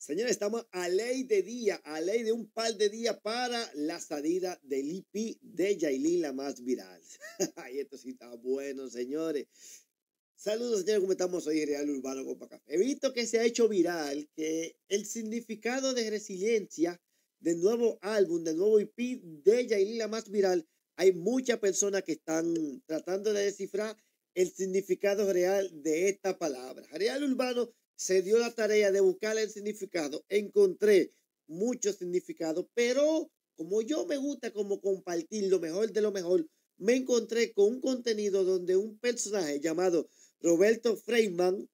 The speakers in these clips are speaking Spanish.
Señores, estamos a ley de día, a ley de un par de días para la salida del EP de Yailin, la más viral. Y esto sí está bueno, señores. Saludos, señores, ¿cómo estamos? Soy Real Urbano Copa Café. He visto que se ha hecho viral que el significado de resiliencia del nuevo álbum, del nuevo EP de Yailin, la más viral, hay muchas personas que están tratando de descifrar el significado real de esta palabra. Real Urbano se dio la tarea de buscar el significado. Encontré muchos significados, pero como yo me gusta como compartir lo mejor de lo mejor, me encontré con un contenido donde un personaje llamado Roberto Freeman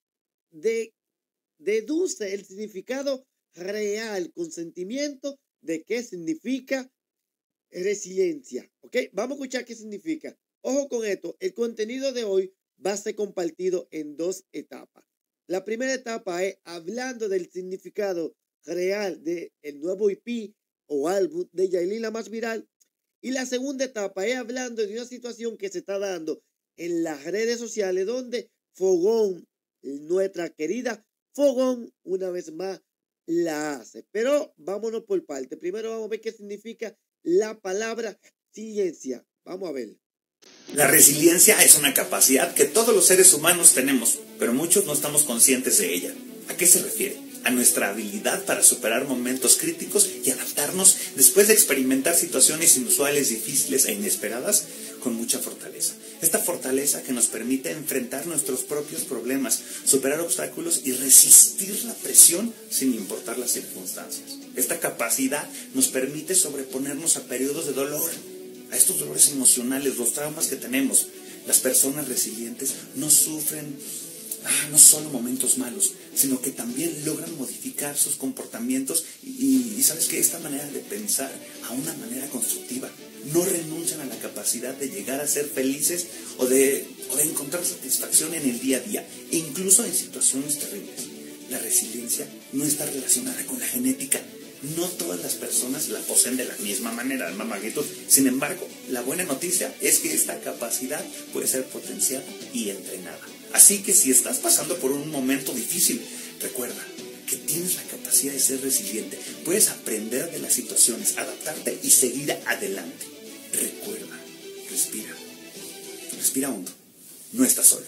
deduce el significado real con sentimiento de qué significa resiliencia. ¿Ok? Vamos a escuchar qué significa. Ojo con esto, el contenido de hoy va a ser compartido en dos etapas. La primera etapa es hablando del significado real del nuevo EP o álbum de Yailin, la más viral. Y la segunda etapa es hablando de una situación que se está dando en las redes sociales donde Fogón, nuestra querida Fogón, una vez más la hace. Pero vámonos por parte. Primero vamos a ver qué significa la palabra resiliencia. Vamos a ver. La resiliencia es una capacidad que todos los seres humanos tenemos, pero muchos no estamos conscientes de ella. ¿A qué se refiere? A nuestra habilidad para superar momentos críticos y adaptarnos después de experimentar situaciones inusuales, difíciles e inesperadas con mucha fortaleza. Esta fortaleza que nos permite enfrentar nuestros propios problemas, superar obstáculos y resistir la presión sin importar las circunstancias. Esta capacidad nos permite sobreponernos a periodos de dolor, a estos dolores emocionales, los traumas que tenemos. Las personas resilientes no sufren no solo momentos malos, sino que también logran modificar sus comportamientos y sabes que esta manera de pensar a una manera constructiva. No renuncian a la capacidad de llegar a ser felices o de encontrar satisfacción en el día a día, incluso en situaciones terribles. La resiliencia no está relacionada con la genética. No todas las personas la poseen de la misma manera, de la misma magnitud. Sin embargo, la buena noticia es que esta capacidad puede ser potenciada y entrenada. Así que si estás pasando por un momento difícil, recuerda que tienes la capacidad de ser resiliente. Puedes aprender de las situaciones, adaptarte y seguir adelante. Recuerda, respira. Respira hondo. No estás solo.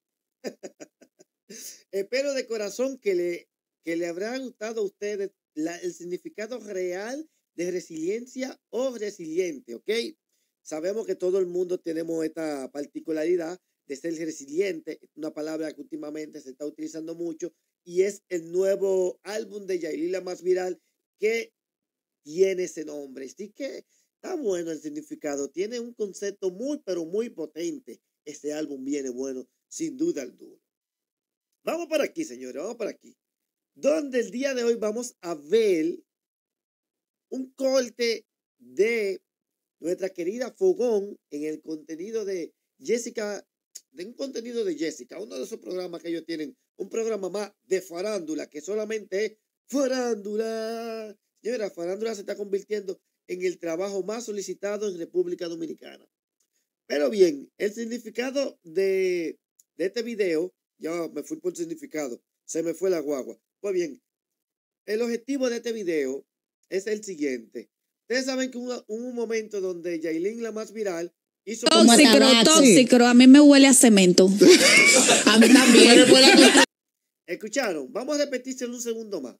Espero de corazón que le habrá gustado a ustedes el significado real de resiliencia o resiliente, ¿ok? Sabemos que todo el mundo tenemos esta particularidad de ser resiliente, una palabra que últimamente se está utilizando mucho y es el nuevo álbum de Yailin, la más viral, que tiene ese nombre. Así que está bueno el significado, tiene un concepto muy, pero muy potente. Este álbum viene bueno, sin duda alguna. Vamos para aquí, señores, vamos para aquí. Donde el día de hoy vamos a ver un corte de nuestra querida Fogón en el contenido de Jessica, de un contenido de Jessica, uno de esos programas que ellos tienen, un programa más de farándula, que solamente es farándula. Señora, farándula se está convirtiendo en el trabajo más solicitado en República Dominicana. Pero bien, el significado de este video, ya me fui por el significado, se me fue la guagua. Pues bien, el objetivo de este video es el siguiente. Ustedes saben que hubo un momento donde Yailin, la más viral, hizo... Tóxico, a mí me huele a cemento. A mí también. ¿Escucharon? Vamos a repetírselo un segundo más.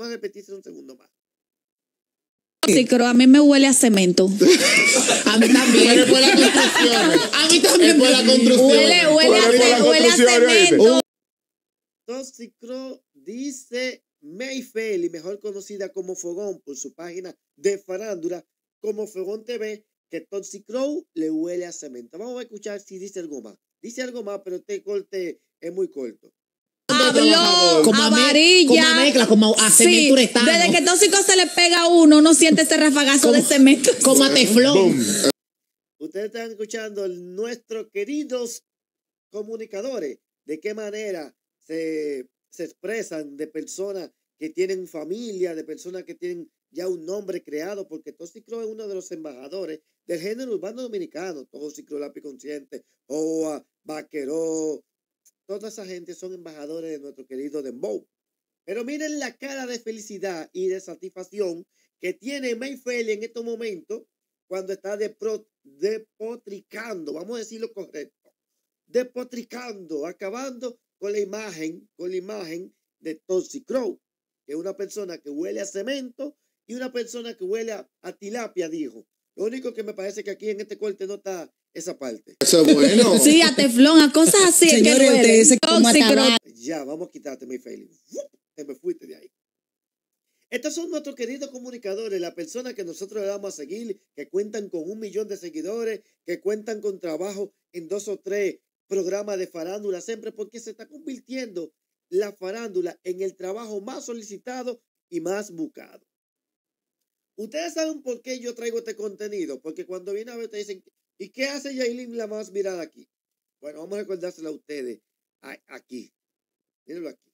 Tóxico, a mí me huele a cemento. A mí también. A mí también. Huele a cemento. Tóxico dice Mayfeli, mejor conocida como Fogón por su página de farándula como Fogón TV, que Toxic Crow le huele a cemento. Vamos a escuchar si dice algo más. Dice algo más, pero este corte es muy corto. Habló como amarilla. Como a cemento uretano. Desde que Tóxico se le pega a uno siente ese rafagazo de cemento. Como a teflón. Ustedes están escuchando nuestros queridos comunicadores, de qué manera se expresan de personas que tienen familia, de personas que tienen ya un nombre creado, porque Tóxico es uno de los embajadores del género urbano dominicano. Tóxico, Lápiz Consciente, Oa, Vaqueró, toda esa gente son embajadores de nuestro querido Dembow. Pero miren la cara de felicidad y de satisfacción que tiene Mayfeli en estos momentos cuando está depotricando, vamos a decirlo correcto, depotricando, acabando con la imagen de Toxic Crow, que es una persona que huele a cemento y una persona que huele a tilapia, dijo. Lo único que me parece que aquí en este corte no está esa parte. Eso es bueno. Sí, a teflón, a cosas así. Señores, ustedes se como Tóxico. Ya, vamos a quitarte, Mayfeli. Te me fuiste de ahí. Estos son nuestros queridos comunicadores, las personas que nosotros le vamos a seguir, que cuentan con 1 millón de seguidores, que cuentan con trabajo en 2 o 3 programas de farándula, siempre porque se está convirtiendo la farándula en el trabajo más solicitado y más buscado. Ustedes saben por qué yo traigo este contenido, porque cuando viene a ver te dicen, ¿y qué hace Yailin la más mirada aquí? Bueno, vamos a recordárselo a ustedes aquí. Mírenlo aquí.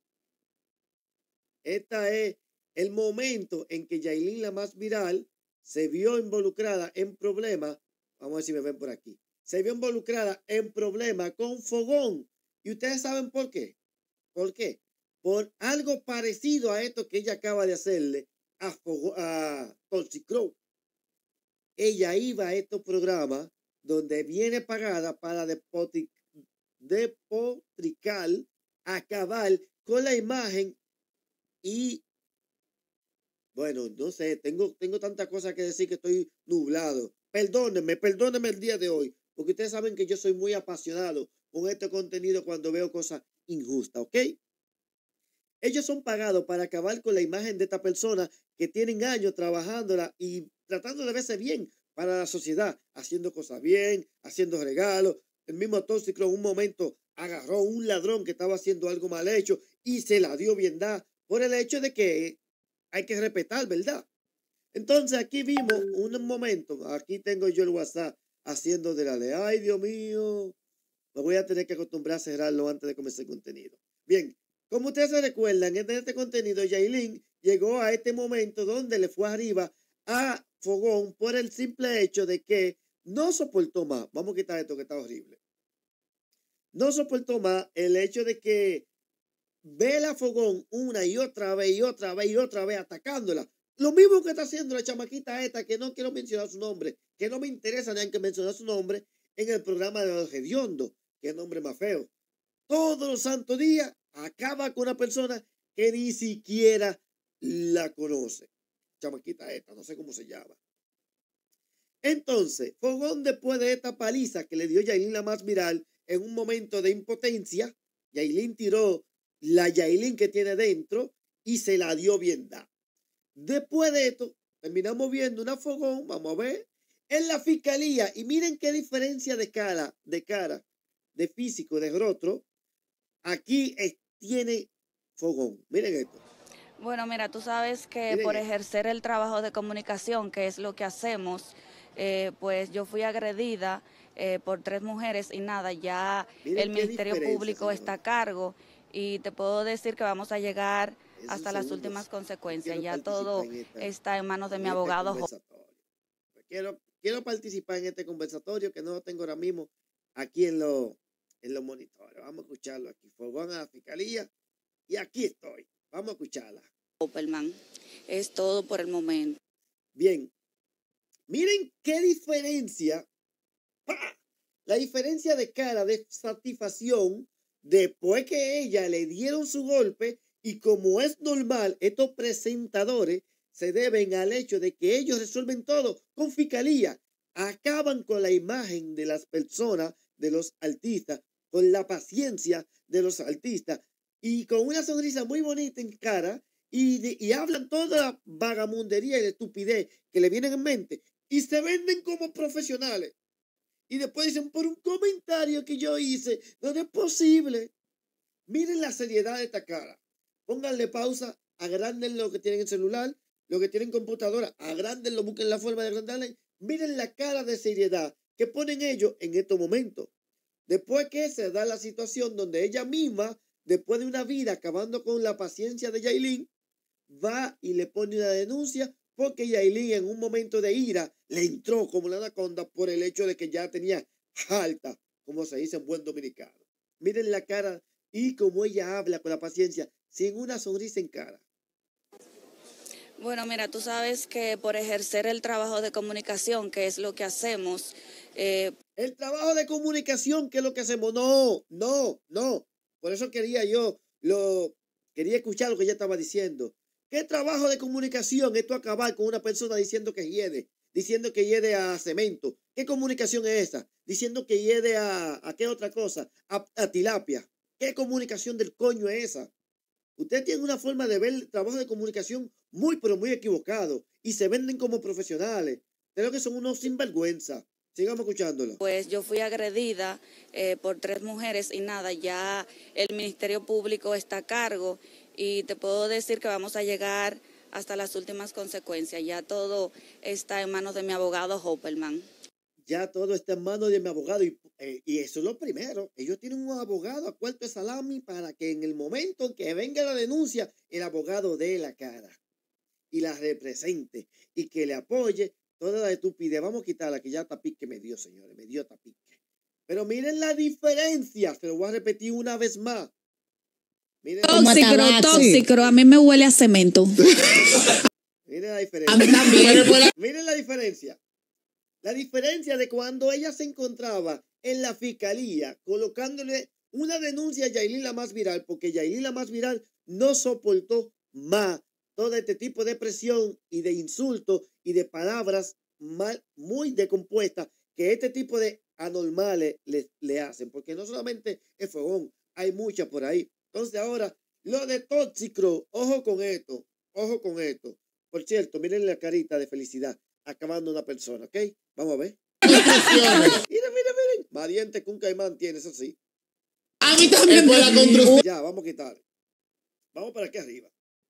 Este es el momento en que Yailin, la más viral, se vio involucrada en problemas. Vamos a ver si me ven por aquí. Se vio involucrada en problemas con Fogón. ¿Y ustedes saben por qué? ¿Por qué? Por algo parecido a esto que ella acaba de hacerle a Toxic Crow. Ella iba a estos programas donde viene pagada para depotricar, acabar con la imagen y, bueno, no sé, tengo tantas cosas que decir que estoy nublado. Perdónenme el día de hoy, porque ustedes saben que yo soy muy apasionado con este contenido cuando veo cosas injustas, ¿ok? Ellos son pagados para acabar con la imagen de esta persona que tienen años trabajándola y tratando de verse bien para la sociedad, haciendo cosas bien, haciendo regalos. El mismo Tóxico en un momento agarró a un ladrón que estaba haciendo algo mal hecho y se la dio bien dada por el hecho de que hay que respetar, ¿verdad? Entonces aquí vimos un momento, aquí tengo yo el WhatsApp haciendo de la ley. Ay, Dios mío, me voy a tener que acostumbrar a cerrarlo antes de comenzar el contenido. Bien, como ustedes se recuerdan, en este contenido, Yailin llegó a este momento donde le fue arriba a Fogón por el simple hecho de que no soportó más. Vamos a quitar esto que está horrible. No soportó más el hecho de que ve a Fogón una y otra vez y otra vez y otra vez atacándola. Lo mismo que está haciendo la chamaquita esta, que no quiero mencionar su nombre, que no me interesa ni que mencionar su nombre en el programa de los Hediondos. Qué nombre más feo. Todos los santos días acaba con una persona que ni siquiera la conoce. Chamaquita esta, no sé cómo se llama. Entonces, Fogón, después de esta paliza que le dio Yailin, la más viral, en un momento de impotencia, Yailin tiró la Yailin que tiene dentro y se la dio bien dada. Después de esto, terminamos viendo una Fogón, vamos a ver, en la fiscalía. Y miren qué diferencia de cara, de físico, de rostro. Aquí tiene Fogón. Miren esto. Bueno, mira, tú sabes que Miren por esto. ejercer el trabajo de comunicación, que es lo que hacemos, pues yo fui agredida por 3 mujeres y nada, ya Miren el qué Ministerio diferencia, Público señores. está a cargo y te puedo decir que vamos a llegar Es hasta un las segundo. últimas consecuencias. Quiero Ya participar todo en está en manos de mi este abogado. conversatorio. Quiero participar en este conversatorio que no lo tengo ahora mismo aquí en los monitores. Vamos a escucharlo aquí. Fogón a la fiscalía y aquí estoy. Vamos a escucharla. Opelman. Es todo por el momento. Bien. Miren qué diferencia. ¡Pah! La diferencia de cara, de satisfacción, después que ella le dieron su golpe, y como es normal, estos presentadores se deben al hecho de que ellos resuelven todo con fiscalía. Acaban con la imagen de las personas, de los artistas, con la paciencia de los artistas, y con una sonrisa muy bonita en cara, y hablan toda la vagamundería y la estupidez que le vienen en mente, y se venden como profesionales. Y después dicen, por un comentario que yo hice, no es posible. Miren la seriedad de esta cara. Pónganle pausa, agranden lo que tienen en celular, lo que tienen en computadora, agrándenlo, busquen la forma de agrandarle. Miren la cara de seriedad que ponen ellos en estos momentos. Después que se da la situación donde ella misma, después de una vida acabando con la paciencia de Yailin, va y le pone una denuncia porque Yailin en un momento de ira le entró como la anaconda por el hecho de que ya tenía alta, como se dice en buen dominicano. Miren la cara y como ella habla con la paciencia, sin una sonrisa en cara? Bueno, mira, tú sabes que por ejercer el trabajo de comunicación, que es lo que hacemos, El trabajo de comunicación, ¿qué es lo que hacemos? No, no, no. Por eso quería escuchar lo que ella estaba diciendo. ¿Qué trabajo de comunicación es tú acabar con una persona diciendo que hiede a cemento? ¿Qué comunicación es esa? Diciendo que hiede a qué otra cosa, a tilapia. ¿Qué comunicación del coño es esa? Usted tiene una forma de ver el trabajo de comunicación muy, pero muy equivocado y se venden como profesionales. Creo que son unos sinvergüenza. Sigamos escuchándolo. pues yo fui agredida por 3 mujeres y nada, ya el Ministerio Público está a cargo y te puedo decir que vamos a llegar hasta las últimas consecuencias. Ya todo está en manos de mi abogado Hopperman. Ya todo está en manos de mi abogado y eso es lo primero. Ellos tienen un abogado a cuarto de salami para que en el momento en que venga la denuncia, el abogado dé la cara y la represente y que le apoye toda la estupidez. Vamos a quitarla, que ya tapique me dio, señores, me dio tapique. Pero miren la diferencia, se lo voy a repetir una vez más. Miren, Tóxico, a mí me huele a cemento. miren la diferencia. A mí también. Miren la diferencia. La diferencia de cuando ella se encontraba en la fiscalía colocándole una denuncia a Yailin la más viral, porque Yailin la más viral no soportó más todo este tipo de presión y de insultos y de palabras muy decompuestas que este tipo de anormales le hacen, porque no solamente es fogón, hay muchas por ahí. Entonces ahora, lo de Tóxico, ojo con esto, ojo con esto. Por cierto, miren la carita de felicidad acabando una persona, ¿ok? Vamos a ver. Miren. Más dientes que un caimán tiene, eso sí. A mí también fue la construcción. Ya, vamos a quitar. Vamos para aquí arriba.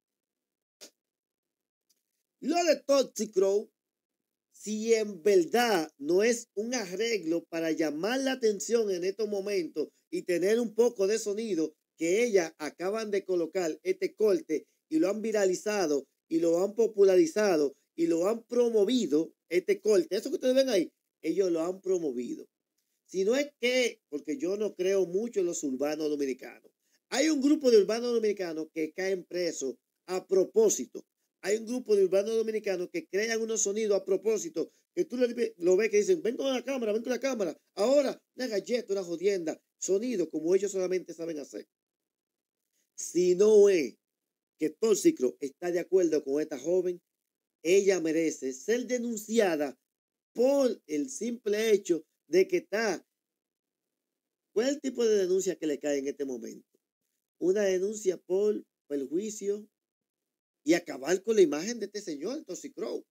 Lo de Toxic Crow, si en verdad no es un arreglo para llamar la atención en estos momentos y tener un poco de sonido, que ellas acaban de colocar este corte y lo han viralizado y lo han popularizado y lo han promovido, este corte, eso que ustedes ven ahí, ellos lo han promovido. Si no es que, porque yo no creo mucho en los urbanos dominicanos, hay un grupo de urbanos dominicanos que caen presos a propósito. Hay un grupo de urbanos dominicanos que crean unos sonidos a propósito, que tú lo ves que dicen, ven con la cámara, ahora, una galleta, una jodienda, sonido como ellos solamente saben hacer. Si no es que Tóxico está de acuerdo con esta joven, ella merece ser denunciada por el simple hecho de que está. ¿Cuál es el tipo de denuncia que le cae en este momento? Una denuncia por perjuicio y acabar con la imagen de este señor, Toxic Crow.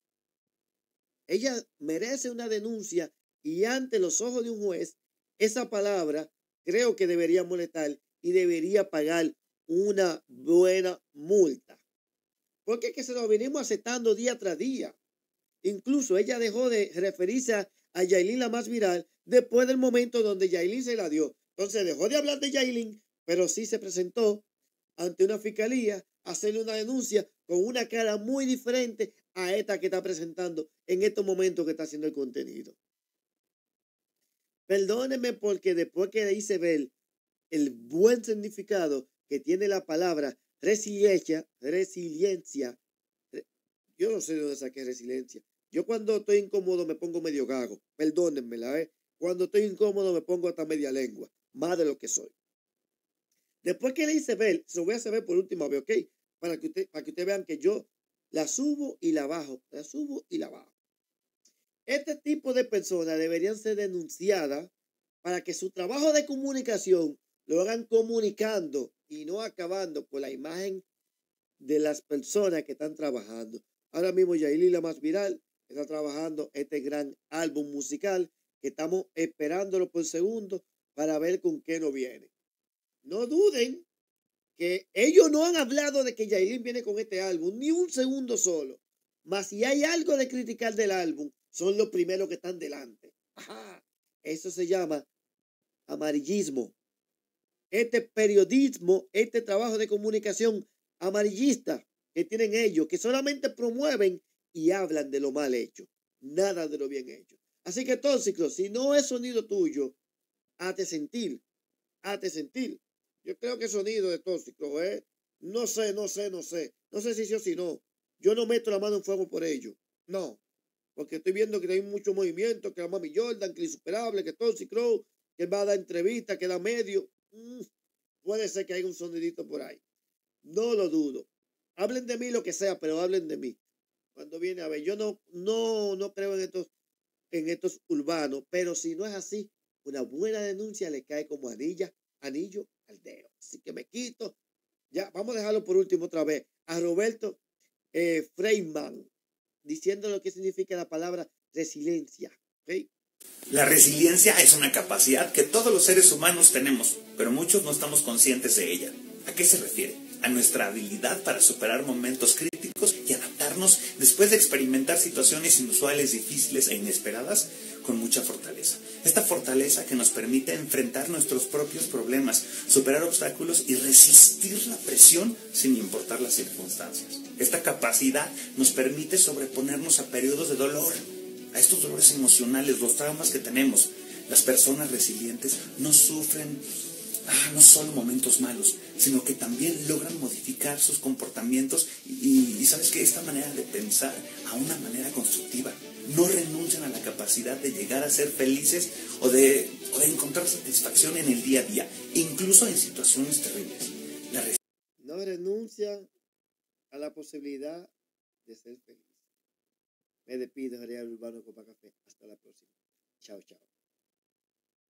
Ella merece una denuncia y ante los ojos de un juez, esa palabra creo que debería molestar y debería pagar una buena multa. Porque es que se lo venimos aceptando día tras día. Incluso ella dejó de referirse a Yailin la más viral después del momento donde Yailin se la dio. Entonces dejó de hablar de Yailin, pero sí se presentó ante una fiscalía a hacerle una denuncia con una cara muy diferente a esta que está presentando en estos momentos que está haciendo el contenido. Perdónenme porque después que le hice ver el buen significado que tiene la palabra resiliencia, yo no sé de dónde saqué resiliencia. Yo cuando estoy incómodo me pongo medio gago, perdónenmela, Cuando estoy incómodo me pongo hasta media lengua, más de lo que soy. Después que le hice ver, se lo voy a hacer ver por última vez, ¿ok? Para que ustedes vean que yo la subo y la bajo, Este tipo de personas deberían ser denunciadas para que su trabajo de comunicación lo hagan comunicando y no acabando con la imagen de las personas que están trabajando. Ahora mismo Yailin la más viral está trabajando este gran álbum musical que estamos esperándolo por segundo para ver con qué nos viene. No duden que ellos no han hablado de que Yailin viene con este álbum ni un segundo solo. Mas si hay algo de criticar del álbum, son los primeros que están delante. Ajá. Eso se llama amarillismo. Este periodismo, este trabajo de comunicación amarillista que tienen ellos, que solamente promueven y hablan de lo mal hecho, nada de lo bien hecho. Así que Tóxico, si no es sonido tuyo, hazte sentir. Yo creo que el sonido de Tóxico es No sé. No sé si sí o si no. Yo no meto la mano en fuego por ello. No. Porque estoy viendo que hay mucho movimiento, que la Mami Jordan, que el Insuperable, que Toxic Crow, que va a dar entrevistas, que da medio. Puede ser que haya un sonidito por ahí. No lo dudo. Hablen de mí lo que sea, pero hablen de mí. Cuando viene a ver, yo no creo en estos urbanos, pero si no es así, una buena denuncia le cae como anillo al dedo. Así que me quito. Ya, vamos a dejarlo por último otra vez. A Roberto Freeman, diciendo lo que significa la palabra resiliencia. ¿Okay? La resiliencia es una capacidad que todos los seres humanos tenemos, pero muchos no estamos conscientes de ella. ¿A qué se refiere? A nuestra habilidad para superar momentos críticos y adaptarnos después de experimentar situaciones inusuales, difíciles e inesperadas con mucha fortaleza. Esta fortaleza que nos permite enfrentar nuestros propios problemas, superar obstáculos y resistir la presión sin importar las circunstancias. Esta capacidad nos permite sobreponernos a periodos de dolor, a estos dolores emocionales, los traumas que tenemos. Las personas resilientes no sufren no solo momentos malos, sino que también logran modificar sus comportamientos y sabes que esta manera de pensar a una manera constructiva. No renuncian a la capacidad de llegar a ser felices o de encontrar satisfacción en el día a día, incluso en situaciones terribles. No renuncian a la posibilidad de ser feliz. Me despido, Ariel Urbano Copa Café. Hasta la próxima. Chao, chao.